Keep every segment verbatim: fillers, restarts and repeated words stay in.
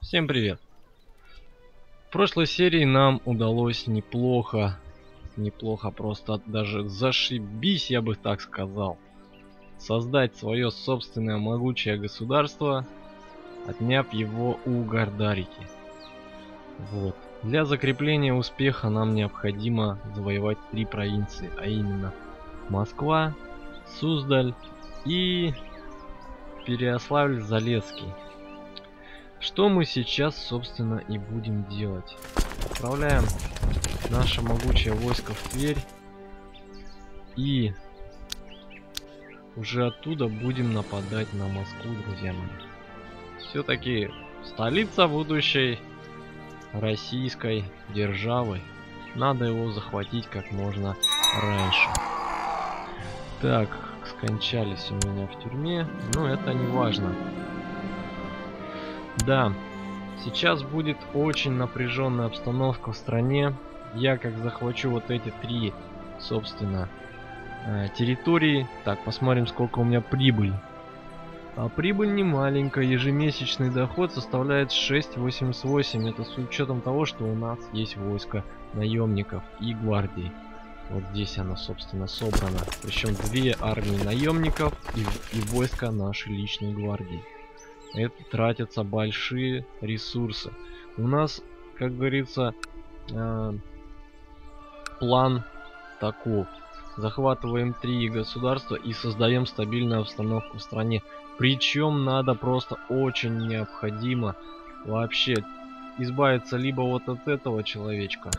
Всем привет! В прошлой серии нам удалось неплохо, неплохо просто даже зашибись, я бы так сказал, создать свое собственное могучее государство, отняв его у Гардарики. Вот. Для закрепления успеха нам необходимо завоевать три провинции, а именно Москва, Суздаль и Переяславль-Залесский. Что мы сейчас, собственно, и будем делать. Отправляем наше могучее войско в Тверь. И уже оттуда будем нападать на Москву, друзья мои. Все-таки столица будущей российской державы. Надо его захватить как можно раньше. Так, скончались у меня в тюрьме, но это не важно. Да, сейчас будет очень напряженная обстановка в стране. Я как захвачу вот эти три, собственно, территории. Так, посмотрим, сколько у меня прибыль. А прибыль не маленькая. Ежемесячный доход составляет шесть восемьдесят восемь. Это с учетом того, что у нас есть войско наемников и гвардии. Вот здесь она, собственно, собрана. Причем две армии наемников и, и войско нашей личной гвардии. Это тратятся большие ресурсы. У нас, как говорится, э, план таков. Захватываем три государства и создаем стабильную обстановку в стране. Причем надо просто очень необходимо вообще избавиться либо вот от этого человечка.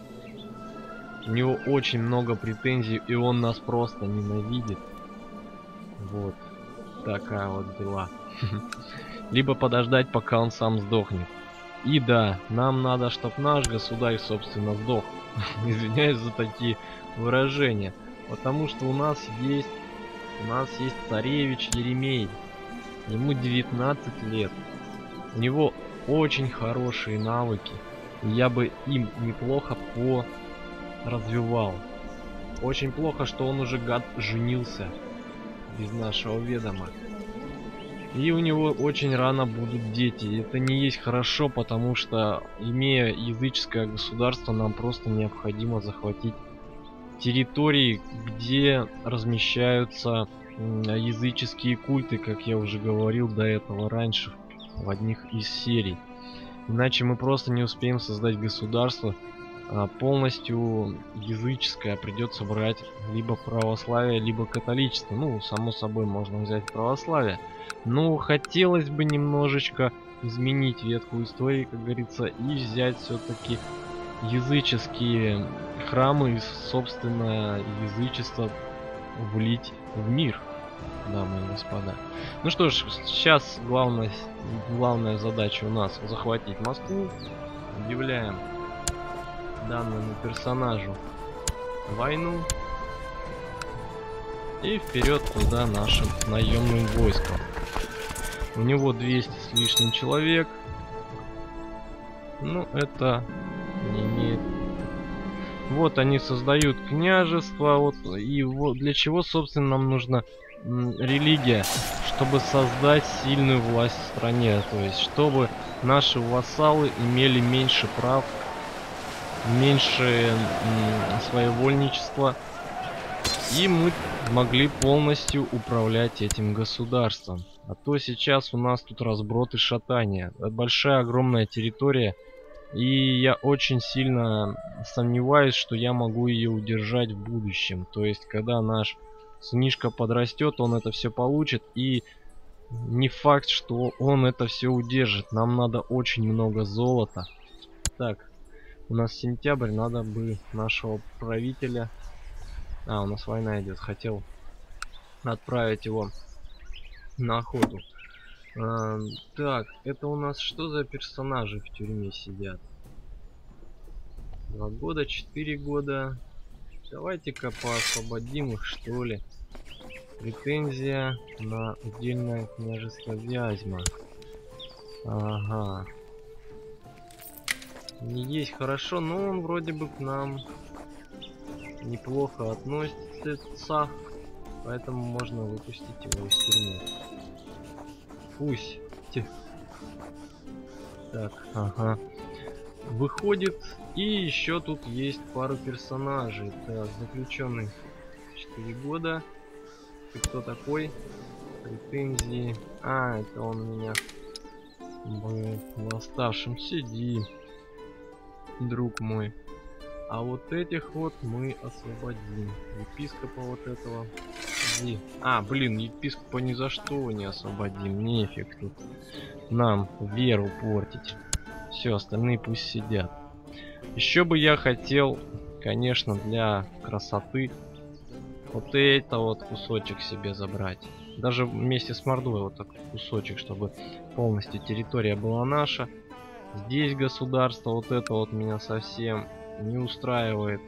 У него очень много претензий, и он нас просто ненавидит. Вот. Такая вот дела. Либо подождать, пока он сам сдохнет. И да, нам надо, чтобы наш государь, собственно, сдох. Извиняюсь за такие выражения. Потому что у нас есть у нас есть царевич Еремей. Ему девятнадцать лет. У него очень хорошие навыки. И я бы им неплохо поразвивал. Очень плохо, что он уже, гад, женился без нашего ведома. И у него очень рано будут дети. Это не есть хорошо, потому что, имея языческое государство, нам просто необходимо захватить территории, где размещаются языческие культы, как я уже говорил до этого раньше в одних из серий. Иначе мы просто не успеем создать государство полностью языческое. Придется брать либо православие, либо католичество. Ну, само собой, можно взять православие. Но хотелось бы немножечко изменить ветку истории, как говорится, и взять все-таки языческие храмы и, собственно, язычество влить в мир, дамы и господа. Ну что ж, сейчас главная, главная задача у нас захватить Москву. Объявляем данному персонажу войну. И вперед туда нашим наемным войском. У него двести с лишним человек. Ну, это не имеет. Вот они создают княжество. Вот, и вот для чего, собственно, нам нужна м, религия? Чтобы создать сильную власть в стране. То есть, чтобы наши вассалы имели меньше прав, меньше м, своевольничества. И мы могли полностью управлять этим государством. А то сейчас у нас тут разброд и шатание. Это большая, огромная территория. И я очень сильно сомневаюсь, что я могу ее удержать в будущем. То есть, когда наш сынишка подрастет, он это все получит. И не факт, что он это все удержит. Нам надо очень много золота. Так, у нас сентябрь, надо бы нашего правителя... А, у нас война идет. Хотел отправить его на охоту. А, так, это у нас что за персонажи в тюрьме сидят? Два года, четыре года. Давайте-ка поосвободим их, что ли. Претензия на удельное княжество Вязьма. Ага. Не есть хорошо, но он вроде бы к нам неплохо относится, поэтому можно выпустить его из тюрьмы. Пусть. Так, ага. Выходит, и еще тут есть пару персонажей. Так, заключенный четыре года. Ты кто такой? Претензии. А, это он меня был восставшим. Сиди, друг мой. А вот этих вот мы освободим. Епископа вот этого. Иди. А, блин, епископа ни за что не освободим. Нефиг тут нам веру портить. Все, остальные пусть сидят. Еще бы я хотел, конечно, для красоты вот это вот кусочек себе забрать. Даже вместе с Мордой вот такой кусочек, чтобы полностью территория была наша. Здесь государство вот это вот меня совсем не устраивает.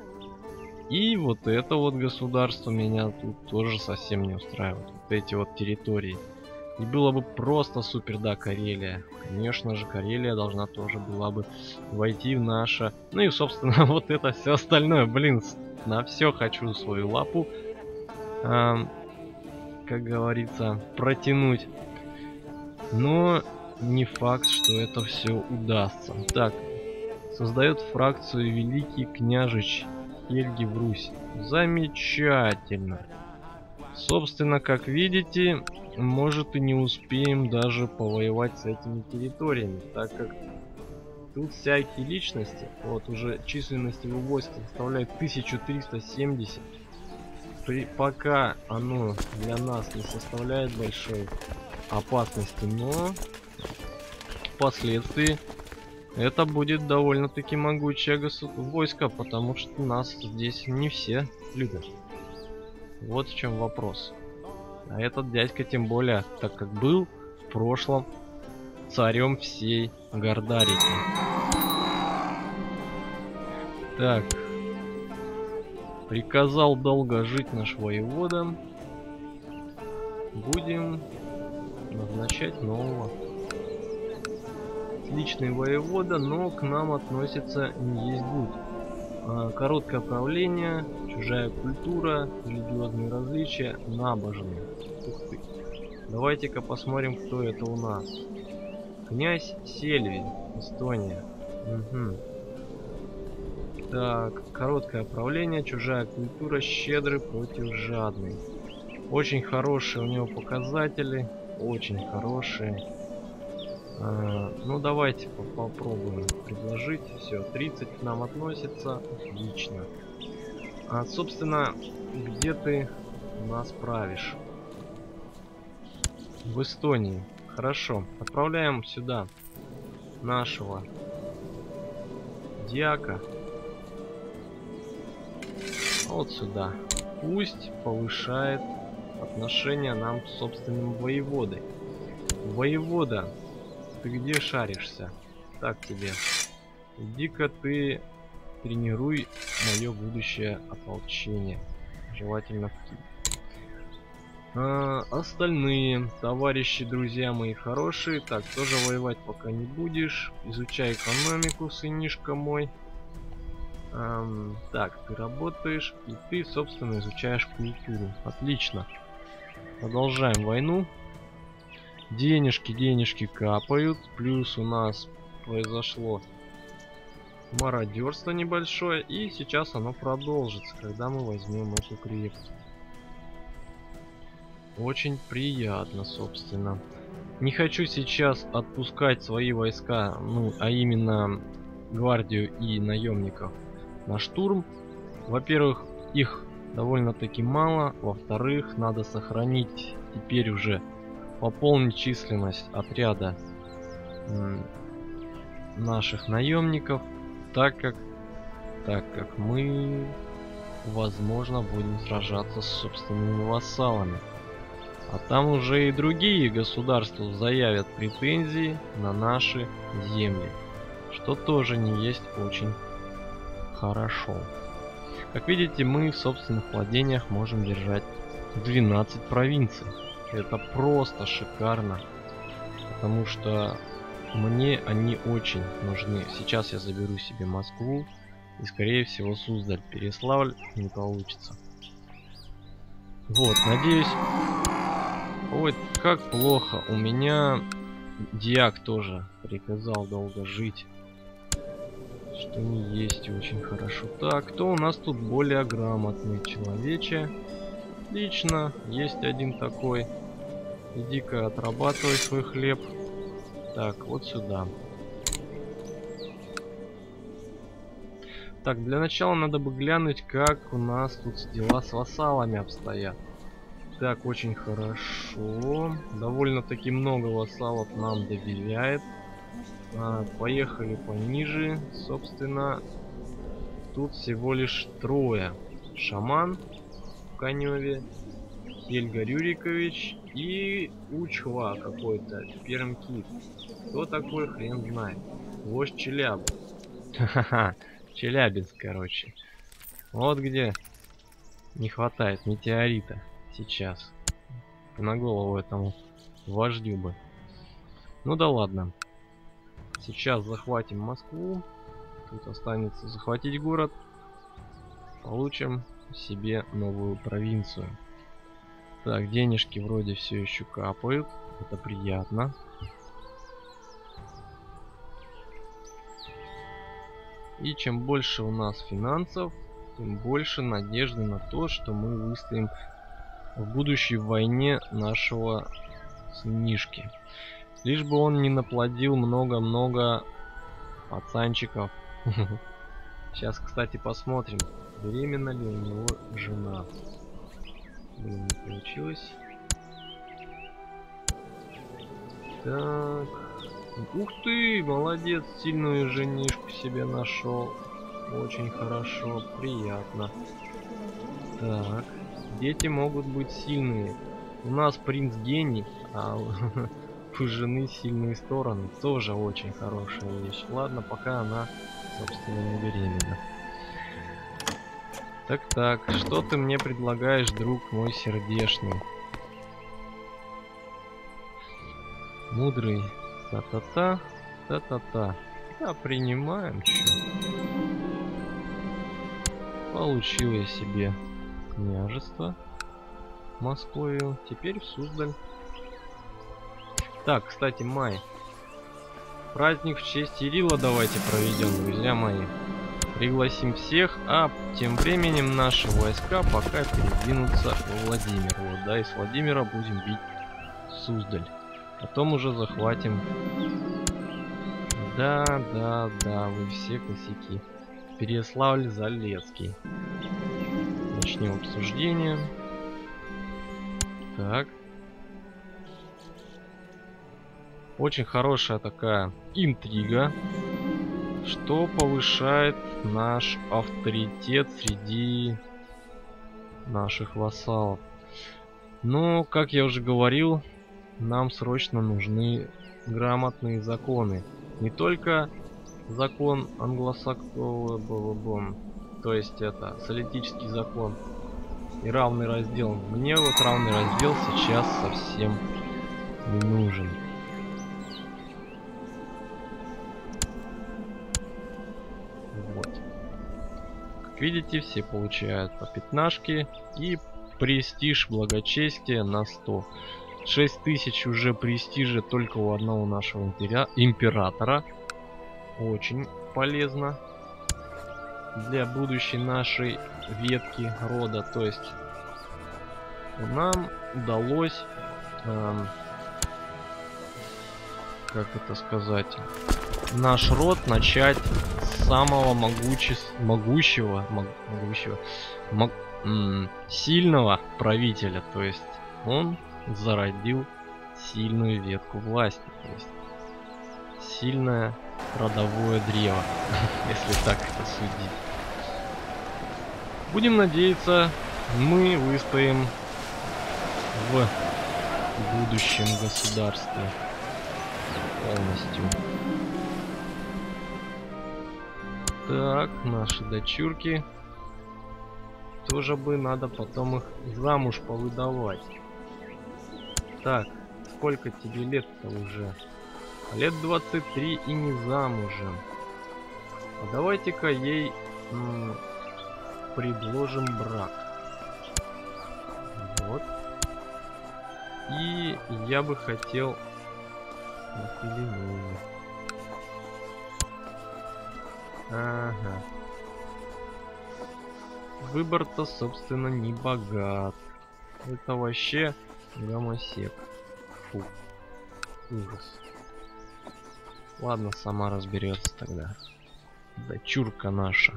И вот это вот государство меня тут тоже совсем не устраивает. Вот эти вот территории. И было бы просто супер, да, Карелия. Конечно же, Карелия должна тоже была бы войти в наше. Ну и, собственно, вот это все остальное. Блин, на все хочу свою лапу, эм, как говорится, протянуть. Но не факт, что это все удастся. Так, создает фракцию Великий Княжич Хельги в Русь. Замечательно. Собственно, как видите, может и не успеем даже повоевать с этими территориями, так как тут всякие личности, вот уже численность его войск составляет тысячу триста семьдесят. При, пока оно для нас не составляет большой опасности, но впоследствии это будет довольно-таки могучее войско, потому что нас здесь не все любят. Вот в чем вопрос. А этот дядька тем более, так как был в прошлом царем всей Гордарики. Так. Приказал долго жить наш воевода. Будем назначать нового. Отличный воевода, но к нам относится не есть будь. А, короткое правление, чужая культура, религиозные различия, набожные. Ух ты. Давайте-ка посмотрим, кто это у нас. Князь Сельвин, Эстония. Угу. Так, короткое правление, чужая культура, щедрый против жадный. Очень хорошие у него показатели, очень хорошие. А, ну давайте попробуем предложить. Все, тридцать к нам относится, отлично. А собственно, где ты нас правишь? В Эстонии. Хорошо, отправляем сюда нашего дьяка. Вот сюда. Пусть повышает отношение нам с собственным воеводой. Воевода, ты где шаришься? Так тебе. Иди-ка ты тренируй мое будущее ополчение. Желательно в Киев. А, остальные товарищи, друзья мои хорошие. Так, тоже воевать пока не будешь. Изучай экономику, сынишка мой. Эм, так, ты работаешь, и ты, собственно, изучаешь культуру. Отлично. Продолжаем войну. Денежки, денежки капают. Плюс у нас произошло мародерство небольшое. И сейчас оно продолжится, когда мы возьмем эту крепость. Очень приятно, собственно. Не хочу сейчас отпускать свои войска, ну, а именно гвардию и наемников на штурм. Во-первых, их довольно-таки мало. Во-вторых, надо сохранить теперь уже, пополнить численность отряда наших наемников, так как, так как мы, возможно, будем сражаться с собственными вассалами. А там уже и другие государства заявят претензии на наши земли, что тоже не есть очень хорошо. Как видите, мы в собственных владениях можем держать двенадцать провинций. Это просто шикарно, потому что мне они очень нужны. Сейчас я заберу себе Москву и, скорее всего, Суздаль. Переславль не получится. Вот, надеюсь. Ой, как плохо. У меня Диак тоже приказал долго жить. Что не есть очень хорошо. Так, кто у нас тут более грамотный человече? Отлично, есть один такой. Иди-ка отрабатывай свой хлеб. Так, вот сюда. Так, для начала надо бы глянуть, как у нас тут дела с вассалами обстоят. Так, очень хорошо. Довольно-таки много вассалов нам доверяет. А, поехали пониже. Собственно, тут всего лишь трое. Шаман в Каневе, Хельга Рюрикович и Учхва какой-то, Пермкит. Кто такой, хрен знает. Вождь Челябы. Ха-ха-ха. Челябинск, короче. Вот где не хватает метеорита сейчас. На голову этому вождю бы. Ну да ладно. Сейчас захватим Москву. Тут останется захватить город. Получим себе новую провинцию. Так, денежки вроде все еще капают. Это приятно. И чем больше у нас финансов, тем больше надежды на то, что мы выстоим в будущей войне нашего сынишки. Лишь бы он не наплодил много-много пацанчиков. Сейчас, кстати, посмотрим, беременна ли у него жена. Блин, не получилось. Так. Ух ты, молодец, сильную женишку себе нашел. Очень хорошо, приятно. Так, дети могут быть сильные. У нас принц гений, а у жены сильные стороны. Тоже очень хорошая вещь. Ладно, пока она, собственно, не беременна. Так-так, что ты мне предлагаешь, друг мой сердечный? Мудрый. Та-та-та, та-та-та. Да, принимаем, чё. Получил я себе княжество Москвою. Теперь в Суздаль. Так, кстати, май. Праздник в честь Ирила давайте проведем, друзья мои. Пригласим всех, а тем временем наши войска пока передвинутся во Владимир. Вот, да, и с Владимира будем бить Суздаль. Потом уже захватим. Да, да, да, вы все косяки. Переяславль-Залесский. Начнем обсуждение. Так. Очень хорошая такая интрига, что повышает наш авторитет среди наших вассалов. Но, как я уже говорил, нам срочно нужны грамотные законы. Не только закон англосаксовый, то есть это солитический закон и равный раздел. Мне вот равный раздел сейчас совсем не нужен. Вот. Как видите, все получают по пятнашке и престиж благочестия на сто. шесть тысяч уже престижа только у одного нашего импера... императора. Очень полезно для будущей нашей ветки рода. То есть нам удалось, эм, как это сказать, наш род начать с самого могуче... могущего, мог... могущего мог... сильного правителя. То есть он зародил сильную ветку власти, то есть сильное родовое древо, если так это судить. Будем надеяться, мы выстоим в будущем государстве полностью. Так, наши дочурки. Тоже бы надо потом их замуж повыдавать. Так, сколько тебе лет-то уже? Лет двадцать три и не замужем. А давайте-ка ей м, предложим брак. Вот. И я бы хотел Вот и ленивый. Ага. Выбор-то, собственно, не богат. Это вообще гомосек. Фу. Ужас. Ладно, сама разберется тогда. Дочурка наша.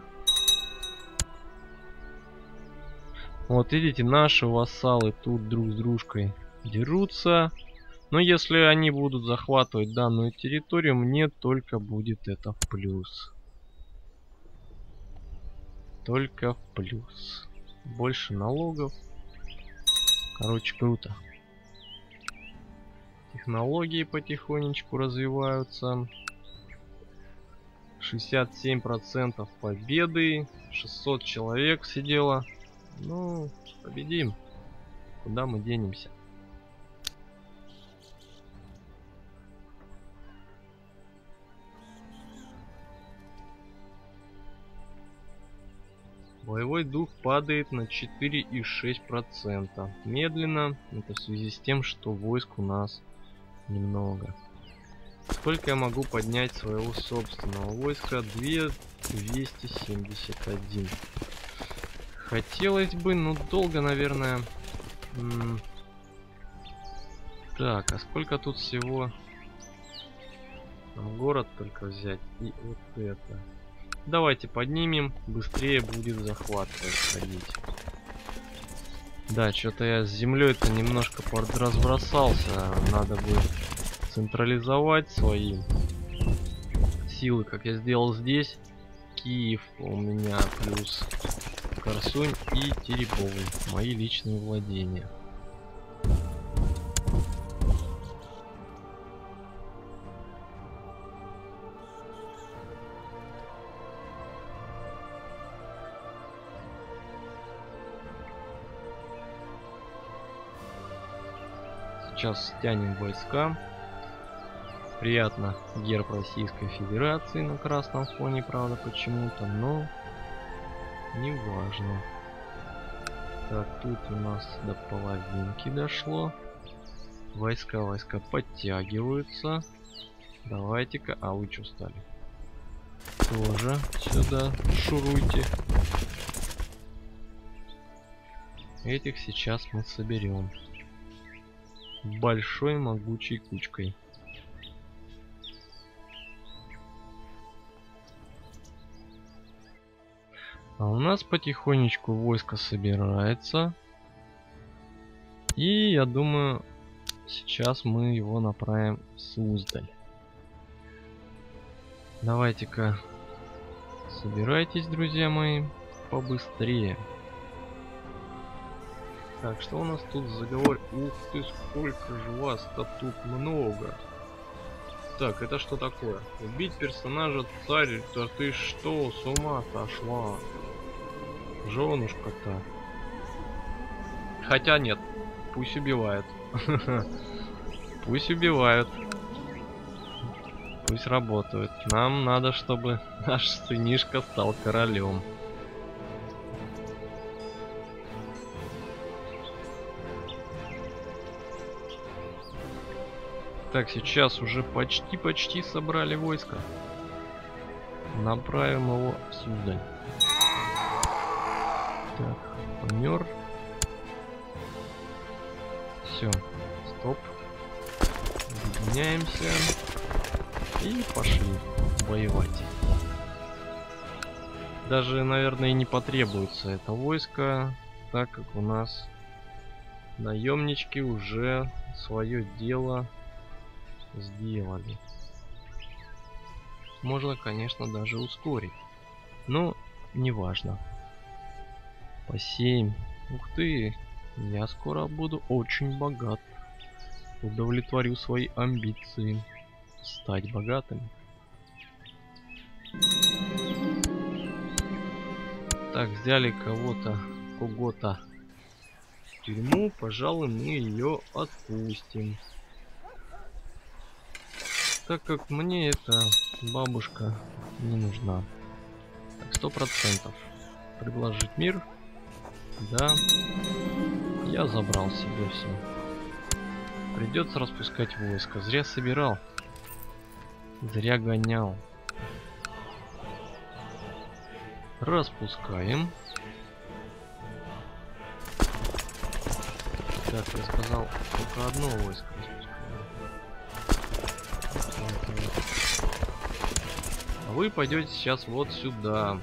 Вот видите, наши вассалы тут друг с дружкой дерутся. Но если они будут захватывать данную территорию, мне только будет это в плюс. Только в плюс. Больше налогов. Короче, круто. Технологии потихонечку развиваются. шестьдесят семь процентов победы. шестьсот человек сидело. Ну, победим. Куда мы денемся? Боевой дух падает на четыре и шесть десятых процента. Медленно. Это в связи с тем, что войск у нас немного. Сколько я могу поднять своего собственного войска? двести семьдесят один. Хотелось бы, но долго, наверное. М так, а сколько тут всего? Там город только взять. И вот это. Давайте поднимем. Быстрее будет захват происходить. Да, что-то я с землей-то немножко разбросался. Надо будет централизовать свои силы, как я сделал здесь. Киев у меня плюс Корсунь и Теребовый. Мои личные владения. Сейчас стянем войска. Приятно, герб Российской Федерации на красном фоне, правда, почему-то, но не важно. Так, тут у нас до половинки дошло. Войска, войска подтягиваются. Давайте-ка, а вы что стали? Тоже сюда шуруйте. Этих сейчас мы соберем большой могучей кучкой. А у нас потихонечку войско собирается. И я думаю, сейчас мы его направим в Суздаль. Давайте-ка собирайтесь, друзья мои, побыстрее. Так, что у нас тут за заговор? Ух ты, сколько же вас-то тут много. Так, это что такое? Убить персонажа царь? Да ты что, с ума сошла? Женушка-то. Хотя нет, пусть убивает. Пусть убивают. Пусть работают. Нам надо, чтобы наш сынишка стал королем. Так, сейчас уже почти-почти собрали войско. Направим его в Суздаль. Так, помер. Все, стоп. Объединяемся. И пошли воевать. Даже, наверное, и не потребуется это войско, так как у нас наемнички уже свое дело сделали. Можно, конечно, даже ускорить, но неважно. По семь. Ух ты, я скоро буду очень богат. Удовлетворю свои амбиции стать богатым. Так, взяли кого-то, кого-то в тюрьму, пожалуй, мы ее отпустим. Так как мне эта бабушка не нужна. Так, сто процентов. Предложить мир. Да. Я забрал себе все. Придется распускать войско. Зря собирал. Зря гонял. Распускаем. Так, я сказал, только одно войско распускаем. А вы пойдете сейчас вот сюда.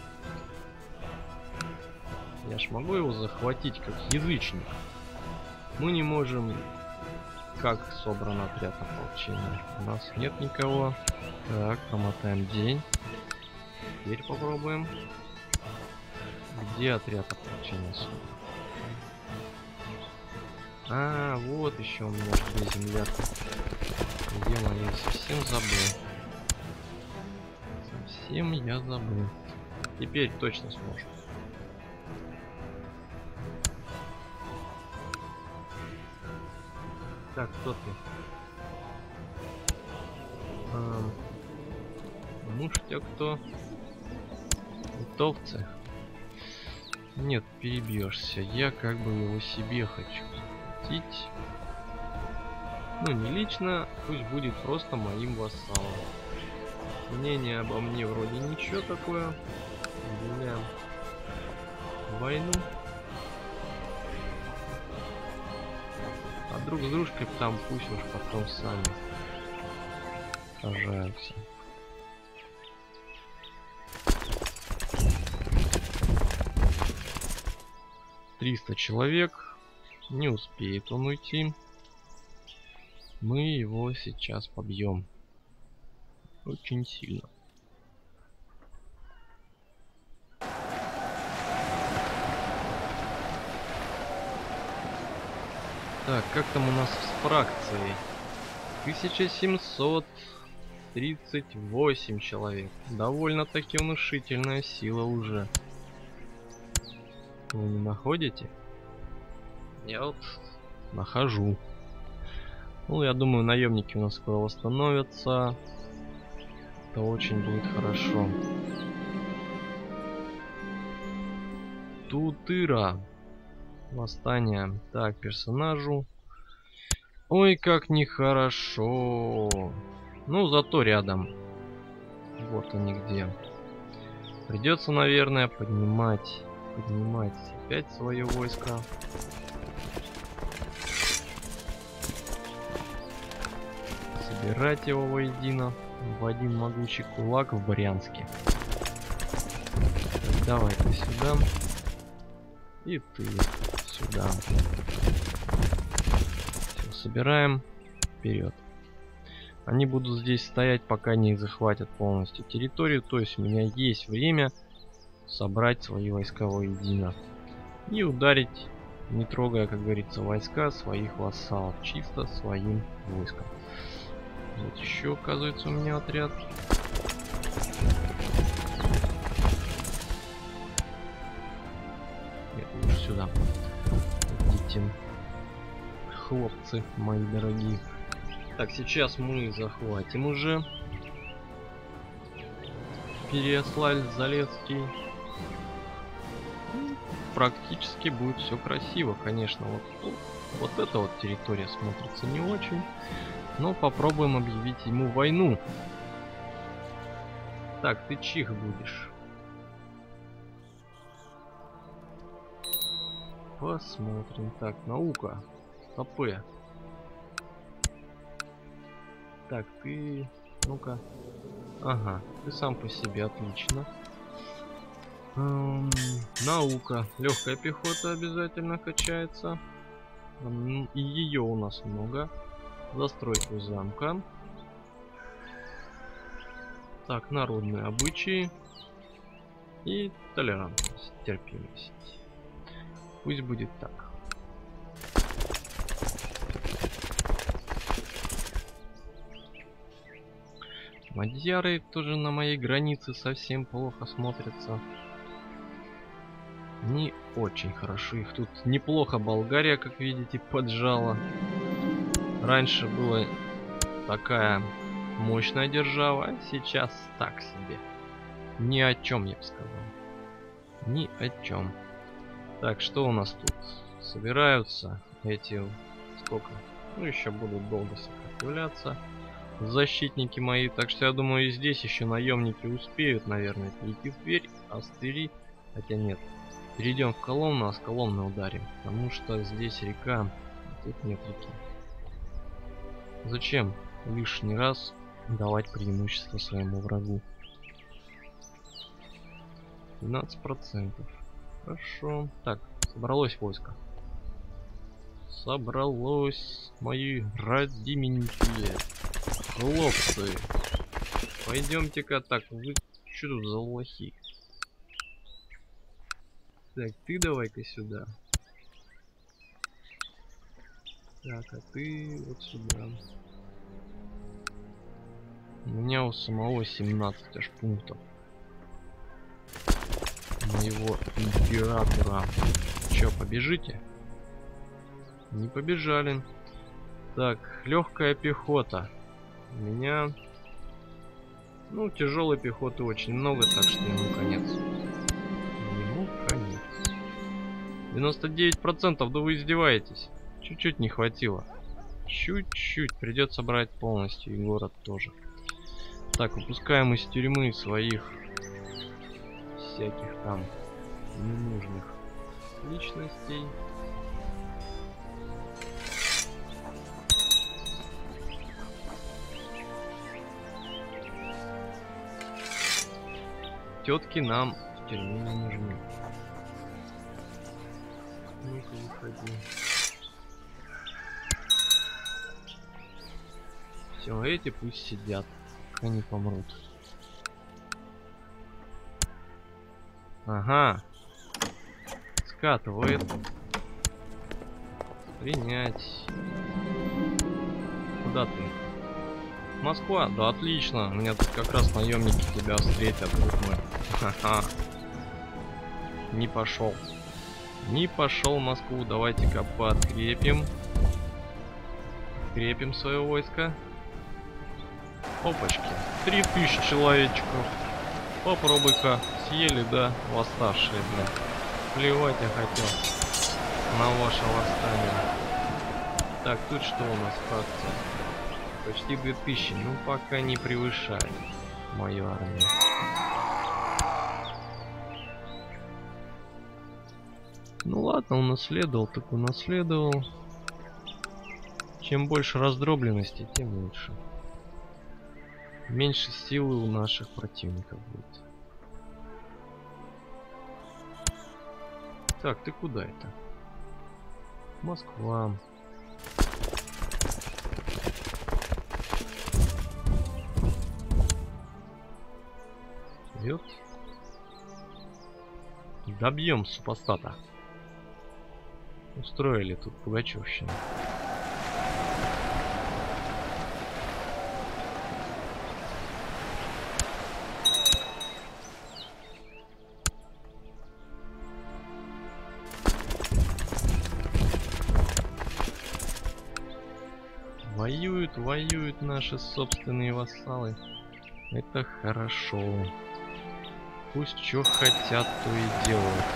Я ж могу его захватить как язычник. Мы не можем. Как собран отряд ополчения? У нас нет никого. Так, промотаем день. Теперь попробуем. Где отряд ополчения собран? А, вот еще у меня две земля. Где мои? Совсем забыл. Совсем я забыл. Теперь точно сможем. Так, кто ты? А, муж тебя кто? Литовцы? Нет, перебьешься. Я как бы его себе хочу захватить. Ну, не лично, пусть будет просто моим вассалом. Мнение обо мне вроде ничего такое. Объявляем войну. А друг с дружкой там пусть уж потом сами сражаются. триста человек. Не успеет он уйти. Мы его сейчас побьем. Очень сильно. Так, как там у нас с фракцией? тысяча семьсот тридцать восемь человек. Довольно-таки внушительная сила уже. Вы не находите? Я вот нахожу. Ну, я думаю, наемники у нас скоро восстановятся. Это очень будет хорошо. Тутыра. Восстание. Так, персонажу. Ой, как нехорошо. Ну, зато рядом. Вот они где. Придется, наверное, поднимать. Поднимать опять свое войско. Собирать его воедино в один могучий кулак в Брянске. Давай ты сюда. И ты сюда. Все, собираем. Вперед. Они будут здесь стоять, пока не захватят полностью территорию. То есть у меня есть время собрать свои войска воедино. И ударить, не трогая, как говорится, войска своих вассалов. Чисто своим войском. Вот еще, оказывается, у меня отряд. Нет, лучше сюда. Идите, хлопцы мои дорогие. Так, сейчас мы захватим уже Переяславль-Залесский. Практически будет все красиво, конечно. Вот, вот эта вот территория смотрится не очень. Но попробуем объявить ему войну. Так, ты чих будешь. Посмотрим. Так, наука. АП. Так, ты... Ну-ка. Ага, ты сам по себе, отлично. Эм, наука. Легкая пехота обязательно качается. И ее у нас много. Застройку замка. Так, народные обычаи. И толерантность, терпимость. Пусть будет так. Мадьяры тоже на моей границе совсем плохо смотрятся. Не очень хорошо. Их тут неплохо Болгария, как видите, поджала. Раньше была такая мощная держава, а сейчас так себе. Ни о чем, я бы сказал. Ни о чем. Так, что у нас тут? Собираются эти... Сколько? Ну, еще будут долго сопротивляться. защитники мои. Так что я думаю, и здесь еще наемники успеют, наверное, перейти в дверь, а с двери... Хотя нет. Перейдем в Коломну, а с Коломны ударим. Потому что здесь река, а тут нет реки. Зачем лишний раз давать преимущество своему врагу? двенадцать процентов. Хорошо. Так, собралось войско. Собралось, мои родименькие хлопцы. Пойдемте-ка. Так, вы что тут за лохи? Так, ты давай-ка сюда. Так, а ты вот сюда. У меня у самого семнадцать аж пунктов. Моего императора. Че, побежите? Не побежали. Так, легкая пехота. У меня... Ну, тяжелой пехоты очень много, так что ему конец. Ему конец. девяносто девять процентов, да вы издеваетесь. Чуть-чуть не хватило. Чуть-чуть. Придется брать полностью. И город тоже. Так, выпускаем из тюрьмы своих всяких там ненужных личностей. Тетки нам в тюрьме не нужны. Ну-ка, выходи. Все, эти пусть сидят, пока не помрут. Ага. Скатывает. Принять. Куда ты? Москва? Да отлично. У меня тут как раз наемники тебя встретят, друг мой. Ха-ха. Не пошел. Не пошел в Москву. Давайте-ка подкрепим. Крепим свое войско. Опачки. Три тысячи человечков. Попробуй-ка. Съели, да? Восставшие, бля. Плевать я хотел на ваше восстание. Так, тут что у нас фракция? Почти две тысячи. Ну, пока не превышает мою армию. Ну ладно, унаследовал, так унаследовал. Чем больше раздробленности, тем лучше. Меньше силы у наших противников будет. Так, ты куда это? Москва. Вперед. Добьем супостата. Устроили тут пугачевщину. Воюют, воюют наши собственные вассалы. Это хорошо. Пусть что хотят, то и делают.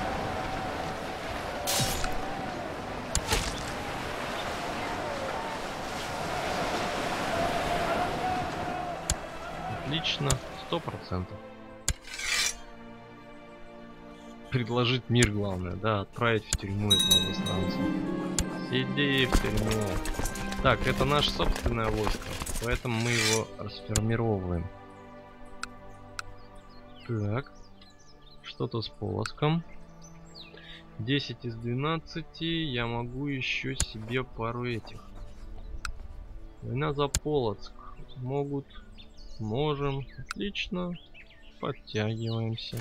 Отлично, сто процентов. Предложить мир главное, да, отправить в тюрьму этого иностранца. Сиди в тюрьму. Так, это наше собственное войско, поэтому мы его расформировываем. Так, что-то с Полоцком. десять из двенадцати. Я могу еще себе пару этих. Война за Полоцк. Могут. Можем. Отлично. Подтягиваемся.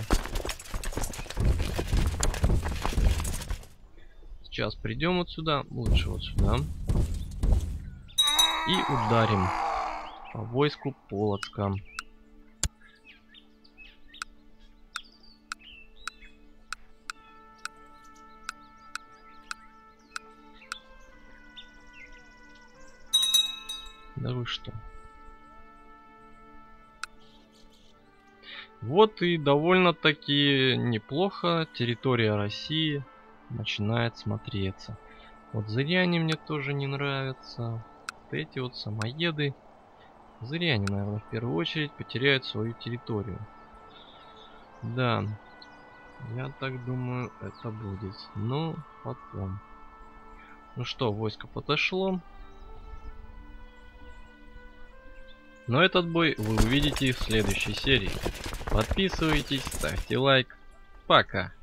Сейчас придем вот сюда. Лучше вот сюда. И ударим по войску Полоцка. Да вы что? Вот и довольно-таки неплохо территория России начинает смотреться. Вот зря они мне тоже не нравятся. Вот эти вот самоеды козыри, они, наверное, в первую очередь потеряют свою территорию. Да, я так думаю, это будет. Но потом. Ну что, войско подошло. Но этот бой вы увидите в следующей серии. Подписывайтесь, ставьте лайк. Пока.